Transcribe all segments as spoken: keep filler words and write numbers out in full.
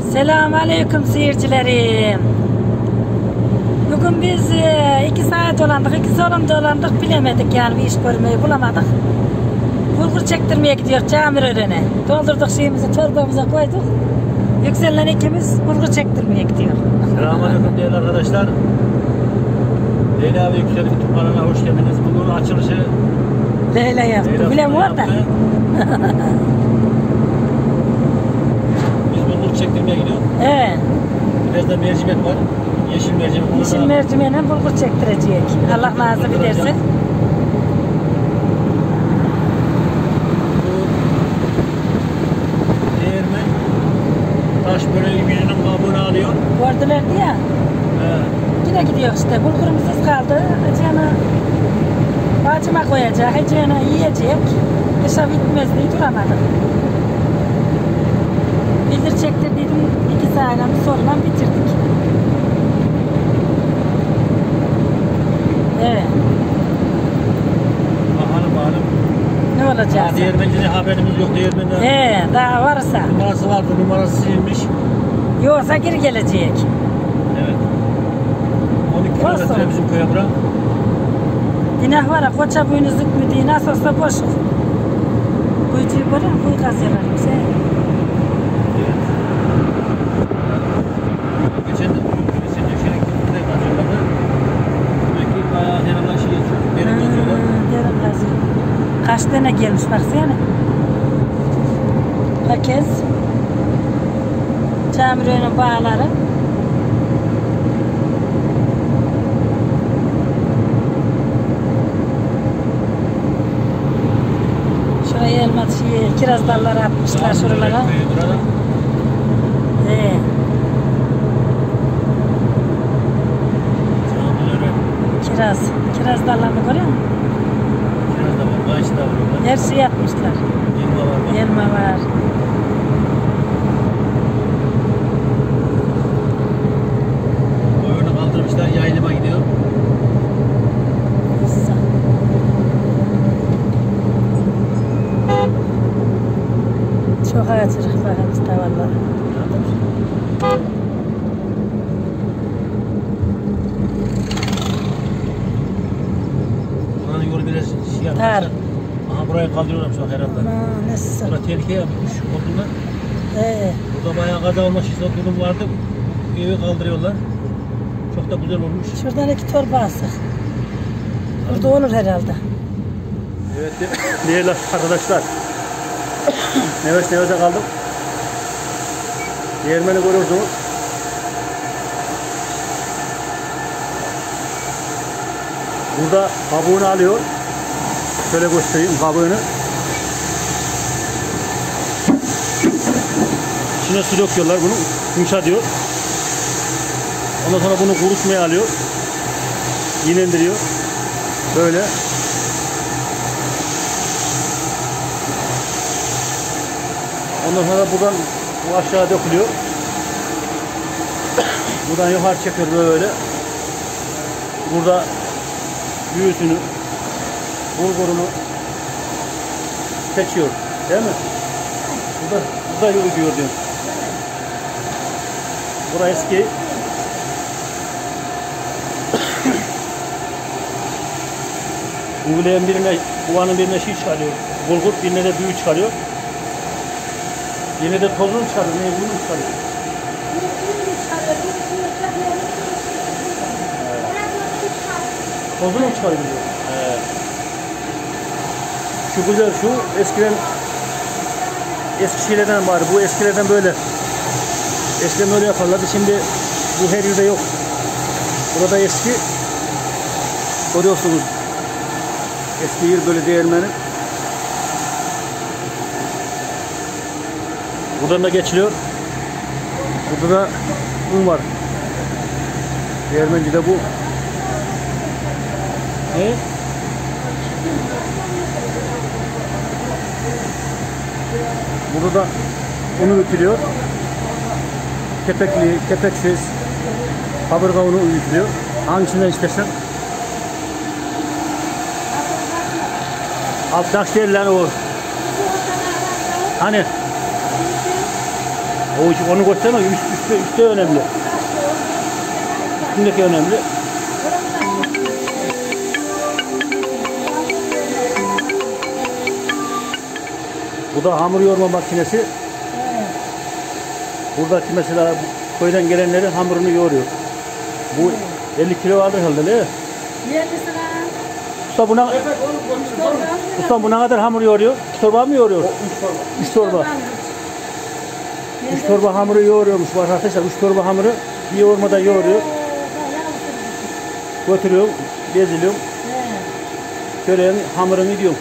Selamünaleyküm seyircilerim. Bugün biz iki saat dolandık, iki sorun dolandık, bilemedik yani bir iş görmeyi bulamadık. Bulgur çektirmeye gidiyor Camirören'e. Doldurduk şeyimizi, torbamıza koyduk. Yüksel'le ikimiz bulgur çektirmeye gidiyor. Selamünaleyküm değerli arkadaşlar. Leyla ve Yüksel'in YouTube kanalına hoş geldiniz. Bugün açılışı Leyla yaptı. Bilem var da. Biz bulgur çektirmeye gidiyoruz. Evet. Biraz da mercimek var. Yeşil mercimek. Yeşil mercimeğine bulgur çektirecek. Allah nasip ederse. Bu değirmen taş böyle yüzünün kabuğunu alıyor. Gördüler diye. Evet. Yine gidiyor işte. Bulgurumuz kaldı. Hacı'na bacıma koyacak. Hacı'na yiyecek. Yaşa bitmez diye duramadık. Bildir çektirdiydim. İki saatten sonra bitirdik. Evet. Bakalım bakalım. Ne olacak? Daha değirmencide haberimiz yok değirmende. He, daha varsa. Numarası vardı, numarası silmiş. Yoksa geri gelecek. Evet. on iki kilometre bizim köye bırak. Dinah var ya, koça boynu zıkmıyor, nasıl olsa boşuk. Kuyucuyu görüyor musun? Kuyu kazıyorlar yüksek. Evet. Geçen de geçen de şerek gittiğinde kazıyorlardı. Belki bayağı derinler şey geçiyor. Derin kazıyorlar. Derin kazıyor. Kaç tane gelmiş baksana. Herkes. Camirören'in bağları. Şuraya elma şey, kiraz dalları atmışlar şuralara. Ee. Kiraz, kiraz dallarını görüyor musun? Kiraz da var, kayısı da var. Her şeyi atmışlar. Elma var. Bak. Elma var. Boyunu kaldırmışlar, yaylıma gidiyor. Çok acırık bakın işte vallahi. Buranın yolu biraz şey Dar. yapmışlar. Aha burayı kaldırıyorlar şu herhalde. Aman ne sıcak. Burası tehlike yapmış olduğundan. Ee, Burada bayağı kaza olma işte durum vardı. Evi kaldırıyorlar. Çok da güzel olmuş. şuradan iki torba alsak. Burada olur herhalde. Evet değerli arkadaşlar. Nefes nefese kaldım. Değirmeni görüyorsunuz. Burada kabuğunu alıyor. Şöyle göstereyim kabuğunu. İçine su döküyorlar bunu. Yumuşatıyor. Ondan sonra bunu kurutmaya alıyor. Yinendiriyor. Böyle. Ondan sonra buradan bu aşağı dökülüyor. Buradan yukarı çekiyor böyle. Burada büyüsünü, bulgurunu seçiyor. Değil mi? Burada, burada yürü diyor diyor. Burası eski. Bu bileğin birine, buvanın birine şey çıkarıyor. Bulgur, birine de büyü çıkarıyor. Yine de tozunu çıkarıyor, neyi bunu çıkarıyor? Tozunu mu çıkarıyor diyor? Evet. Şu güzel, şu eskiden eski şeylerden var, bu eskilerden böyle. Eskiden böyle yaparlardı, şimdi bu her yerde yok. Burada eski, görüyorsunuz. Eski yer böyle değirmeni. Buradan da geçiliyor. Burada da un var. Değirmenci de bu. Ne? Burada da unu ütülüyor. Kepekli, kepeksiz. Kaburga unu ütülüyor. Hangisinden istersen. Alt taş değil lan o. Hani? O onu gösterme. Üst, üstte, üstte önemli. Üstündeki önemli. Bu da hamur yoğurma makinesi. Evet. Buradaki mesela köyden gelenleri hamurunu yoğuruyor. Bu evet. elli kilo alır herhalde değil mi? Yenisine. Usta buna, usta bu ne kadar hamur yoğuruyor? üç torba mı yoğuruyor? üç torba. üç torba hamuru yoğuruyormuş bu arkadaşlar. üç torba hamuru bir yoğurmada yoğuruyor. Götürüyor, beziliyor. Köreğin hamurunu diyorum.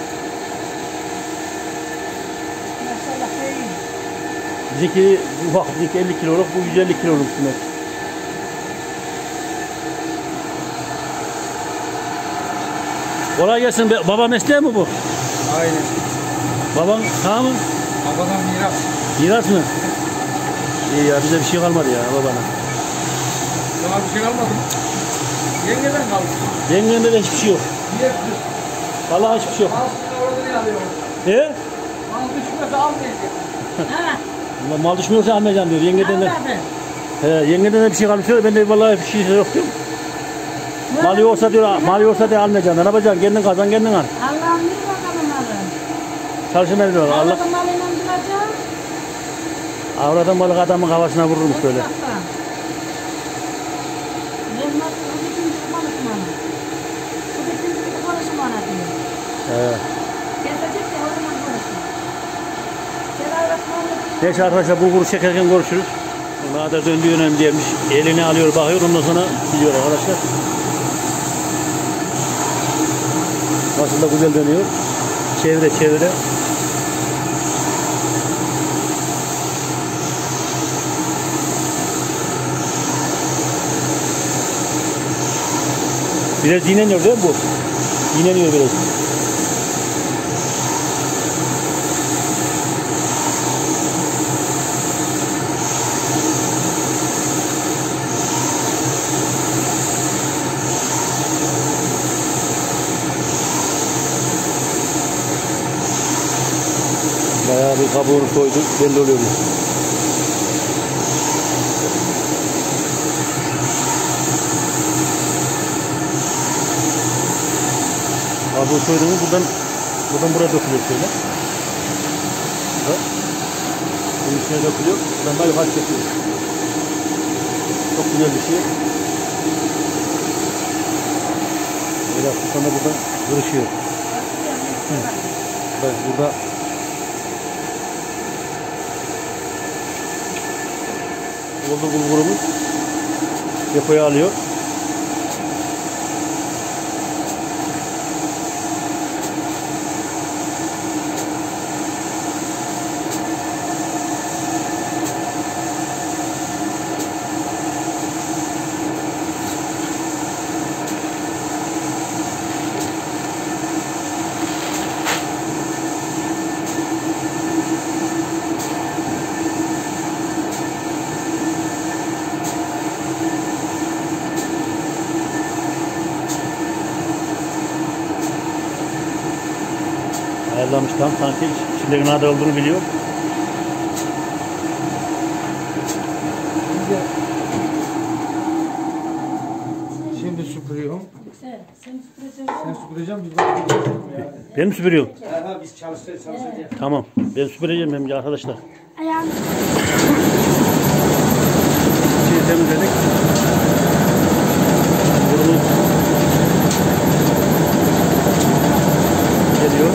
Bizimki ufak, bizimki elli kiloluk, bu yüz elli kiloluk sümet. Kolay gelsin. Baba mesleği mi bu? Aynen. Baban tamam mı? Babadan miras. Miras mı? İyi ya, bize bir şey kalmadı ya babana. Sana bir şey kalmadı mı? Yengeden kaldı. Yengende de hiçbir şey yok. Niye kız? Vallahi hiçbir şey yok. Aslında orada ne alıyor? He? Mal düşmese almayacak. Ha. Mal düşmüyorsa almayacağım diyor. Yengeden de. Anladım. He, yengeden de bir şey kalmış diyor. Ben de vallahi bir şey yok diyor. Mal yoksa diyor, mal yoksa diyor almayacaksın. Ne yapacaksın? Kendin kazan, kendin al. Allah'ım bir bakalım malı. Çalışmayın diyor. Allah. Allah'ım malıyla duracağım. Avradan balık adamın kafasına vururmuş böyle. Ben nasıl bu ikinci konuşmanı. Bu ikinci konuşmanı diyor. He. Gezecek de o zaman konuşma. Neyse arkadaşlar, bulguru çekerken görüşürüz. Ne kadar döndüğü önemli değilmiş. Elini alıyor, bakıyor, ondan sonra gidiyor arkadaşlar. Nasıl da güzel dönüyor. Çevire çevire. Biraz dinleniyor değil mi bu? Dinleniyor biraz. Bayağı bir kabuğunu soyduk, belli oluyor. Kabuğu soyduğunu buradan, buradan buraya dökülüyor şöyle. Burada. Bunun içine dökülüyor, buradan da yukarı çekiyor. Çok güzel bir şey. Biraz sonra buradan kırışıyor. Bak burada oldu bulgurumuz, depoya alıyor. Ayarlamış tam, sanki içinde ne kadar olduğunu biliyor. Şimdi süpürüyorum. Sen, sen süpüreceksin. Sen süpüreceğim, biz bakıyoruz. Ben mi süpürüyorum? Ha, biz çalışacağız, çalışacağız. Tamam, ben süpüreceğim benim arkadaşlar. Ayağını. Şeyi temizledik. Burumuz geliyor.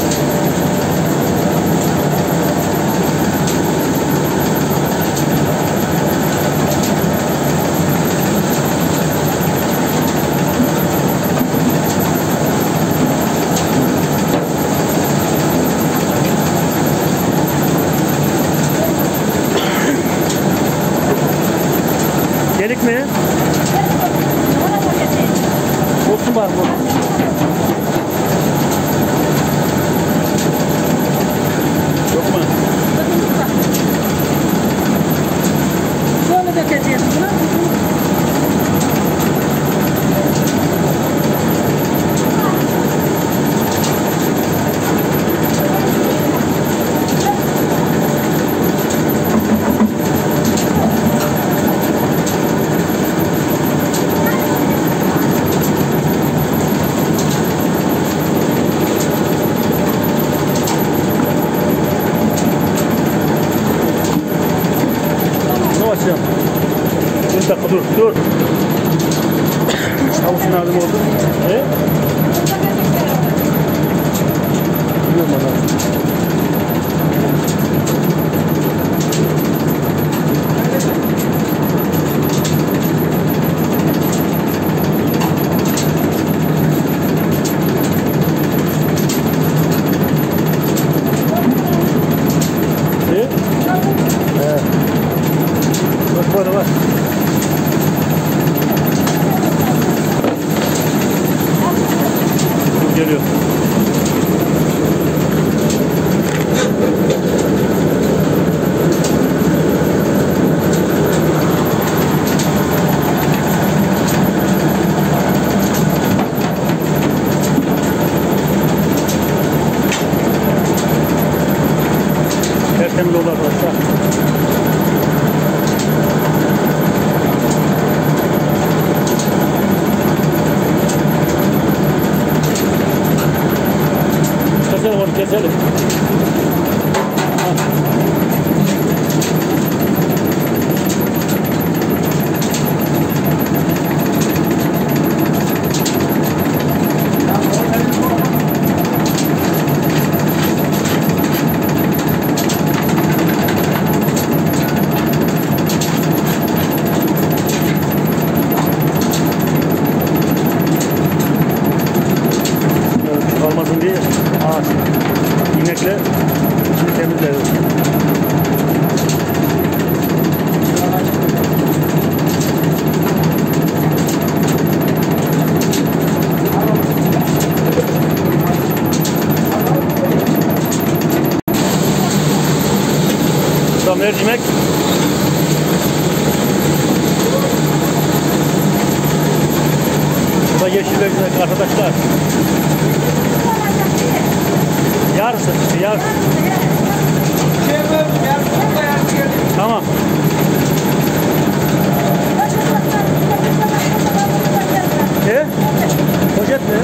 Delik mi? Olsun bari bu. Yok mu? Şöyle dökeceğiz bunu. açacağım. Dur bir dakika dur dur. Çavuşun abim oldu. E? Biliyorum adam. Geliyor. Tertemiz oldu arkadaşlar. Keselim onu keselim. Olmasın diye ağaç inekle temizliyoruz. Bu da mercimek. Bu da yeşil mercimek arkadaşlar. Yarısı, yarısı. Tamam. E? Poşet mi?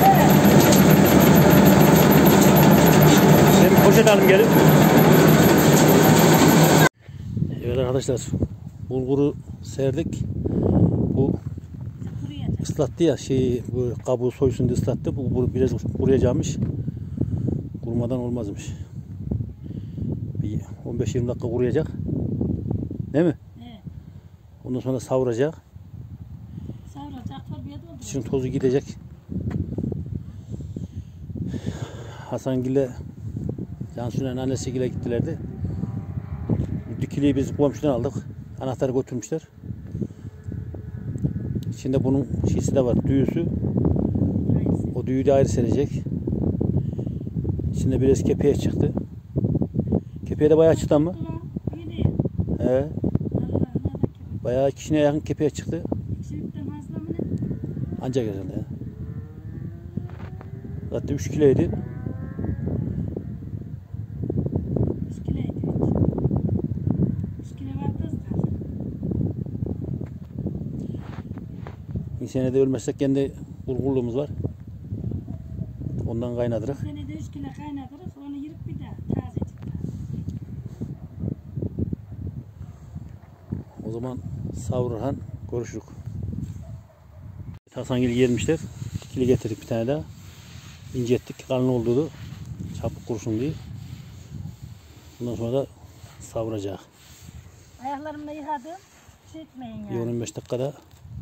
Ben bir poşet alayım gelip. Evet arkadaşlar, bulguru serdik. Bu ıslattı ya, şey, bu kabuğu soysun diye ıslattı. Bu, bu biraz kuruyacakmış. Kurumadan olmazmış. Bir on beş yirmi dakika kuruyacak. Değil mi? Evet. Ondan sonra savuracak. Savuracak, torbaya dolduracak. İçin tozu gidecek. Hasangil'le Cansu'nun annesiyle gittilerdi. Dikiliyi biz komşudan aldık. Anahtarı götürmüşler. İçinde bunun şişi de var, düğüsü. O düğü de ayrı serecek. İçinde biraz kepeğe çıktı. Kepeğe de bayağı çıktı ama. He. Bayağı iki kişine yakın kepeğe çıktı. Ancak herhalde ya. Zaten üç kiloydu. üç kiloydu. üç kilo vardı. Bir senede ölmezsek kendi bulgurluğumuz var. Ondan kaynatırız. Senede üç kilo kaynatırız. Onu yırıp bir daha tazecik. O zaman savururhan görüşürük. Hasangil gelmişler. Dikili getirdik bir tane daha. İncettik. Kalın olduğu çabuk kurşun diye. Bundan sonra da savuracak. Ayaklarımla yıkadım. Şey etmeyin yani. on beş dakikada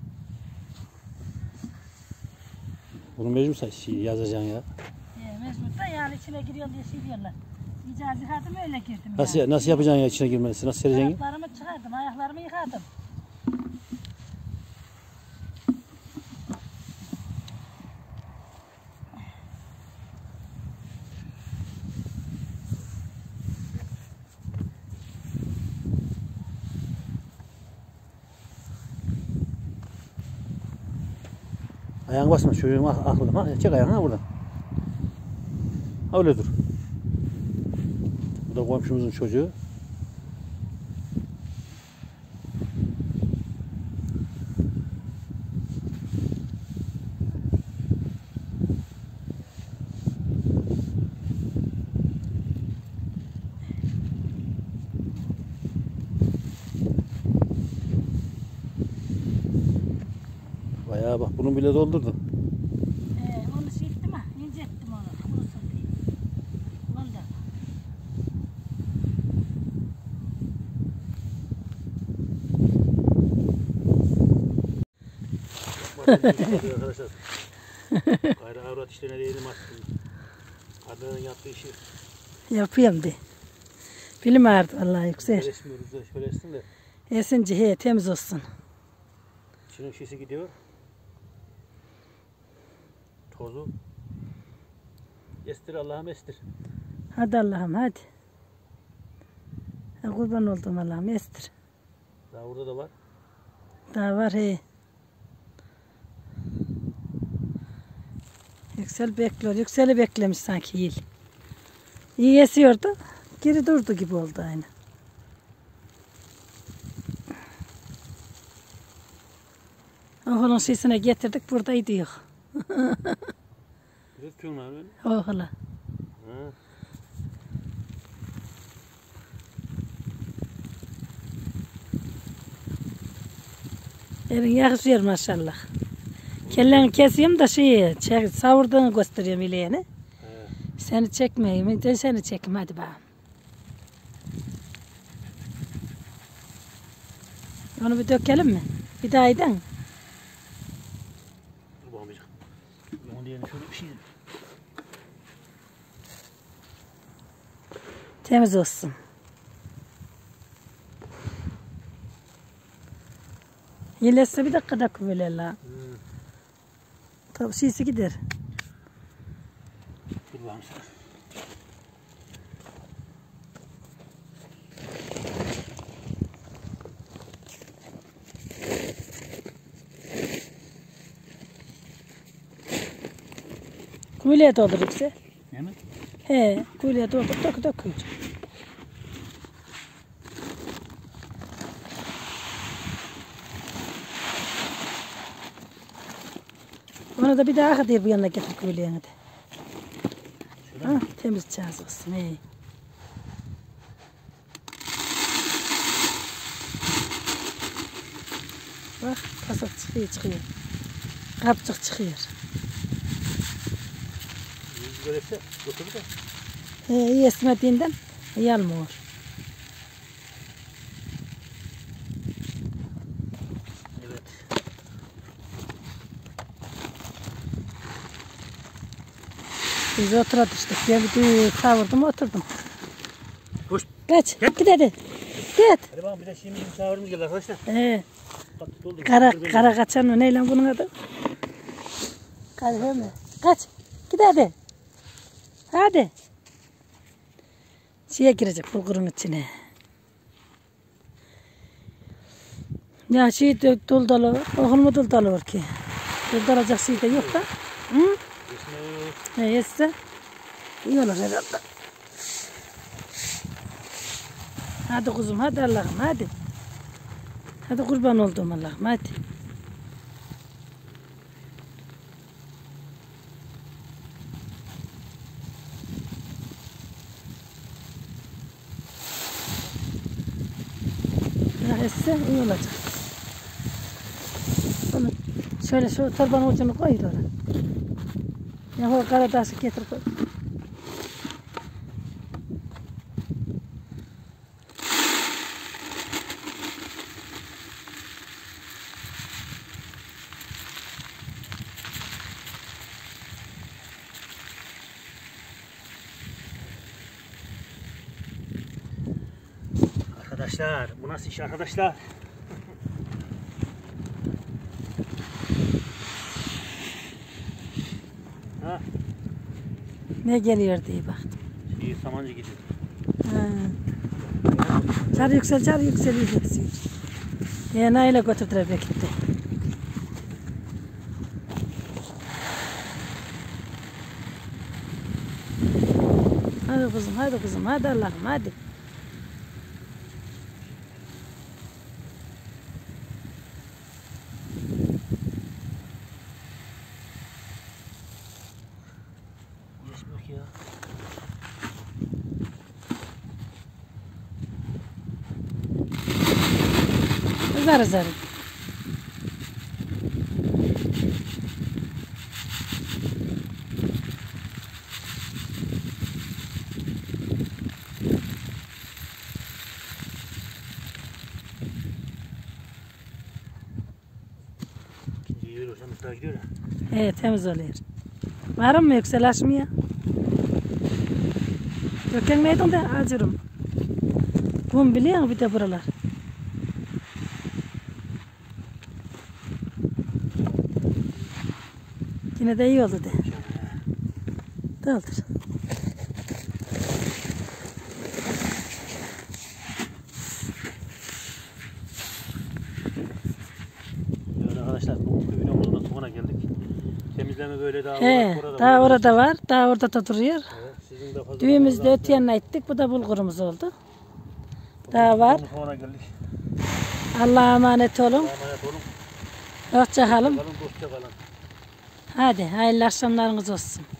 bunu mecbur şey yazacaksın ya. E, mecbur da yani içine giriyor diye şey diyorlar. İcazı yıkadım öyle girdim. Nasıl yani. nasıl yapacaksın ya içine girmesi? Nasıl sereceksin? Ayaklarımı çıkardım. Ayaklarımı yıkadım. Ayağın basma çocuğun aklına. Ha, çek ayağını ha buradan. Ha öyle dur. Bu da komşumuzun çocuğu. Ya bak bunu bile doldurdu. Ee, onu şey ettim ha, incelttim onu. Kurusun diye. Ondan. Arkadaşlar. Gayrı avrat işlerine değilim aslında. Kadının yaptığı işi. Yapıyorum de. Bilim ağrıdı vallahi yüksel. Resmiyoruz da şöyle etsin de. Esince he temiz olsun. İçinin şişi gidiyor. Tozu. Estir Allah'ım estir. Hadi Allah'ım hadi. Ha, kurban oldum Allah'ım estir. Daha burada da var. Daha var he. Yüksel bekliyor. Yüksel'i beklemiş sanki yıl. İyi esiyordu. Geri durdu gibi oldu aynı. Oğlun şişine getirdik burada gidiyor. Ne tutuyorsun lan öyle? Oğlan. Ha. Elin yakışıyor maşallah. Kelleni kesiyorum da şeyi, çek, savurduğunu gösteriyorum ileğini. He. Seni çekmeyeyim, de seni çekeyim hadi bakalım. Onu bir dökelim mi? Bir daha edin. Dur bakalım. Onun yerine şöyle bir şey. Temiz olsun. Yelese bir dakikada böyle la. Hmm. Tabii şişi gider. Dur bakalım sen. Kuyuya doldur yüksel. Ne mi? He, kuyuya doldur, dök dök kuyuya. Onu da bir daha hadi bu yanına getir kuyuya de. Ha, temiz çağız olsun. He. Bak, pasak çıkıyor çıkıyor. Kapçık çıkıyor. Yüzü böylese götürür de. He, iyi esmediğinden yanmıyor. Evet. Biz oturadık işte. Ben bir savurdum oturdum. Hoş. Geç. Git hadi. Git. Hadi bakalım bir de şimdi bizim misafirimiz geldi arkadaşlar. He. Bak, doldur. Kara, Dur, dur, kara kaçan mı? Neyle bunun adı? Kara mi? Kaç. Git hadi. Hadi. Şeye girecek bulgurun içine. Ya şey de dolu dolu. Okul mu dolu dolu var ki? Dolu olacak şey de yok da. Hı? Resmi. Neyse. İyi olur herhalde. Hadi kuzum hadi Allah'ım hadi. Hadi kurban olduğum Allah'ım hadi. Ya etse iyi olacak. Bunu şöyle şu torbanın ucunu koy oraya. Ya o karadaşı getir koy. Arkadaşlar bu nasıl iş arkadaşlar? Ha, Ne geliyor diye baktım. şey Samancı gidiyor. Ha. Çar yüksel, çar yüksel, yüksel. Ya Nail'e götürdüler belki de. Hadi kızım, hadi kızım, hadi Allah'ım, hadi. Geçmiyor ya. Zarı zarı. İyi olursa Mustafa gidiyor ya. He, temiz oluyor. Var mı yüksel açmıyor? Dökenmeydin de acırım. Kum biliyor musun bir de buralar? Yine de iyi oldu de. Doldur. Evet arkadaşlar bu videomuzun da sonuna geldik. Temizleme böyle daha He, orada daha var. orada var. Daha orada da duruyor. Evet, sizin de fazla Düğümüzü de öte yanına ettik. Bu da bulgurumuz oldu. Daha var. Sonuna geldik. Allah'a emanet olun. Allah'a emanet olun. Hoşça kalın. Kalın, dostça kalın. Hadi hayırlı akşamlarınız olsun.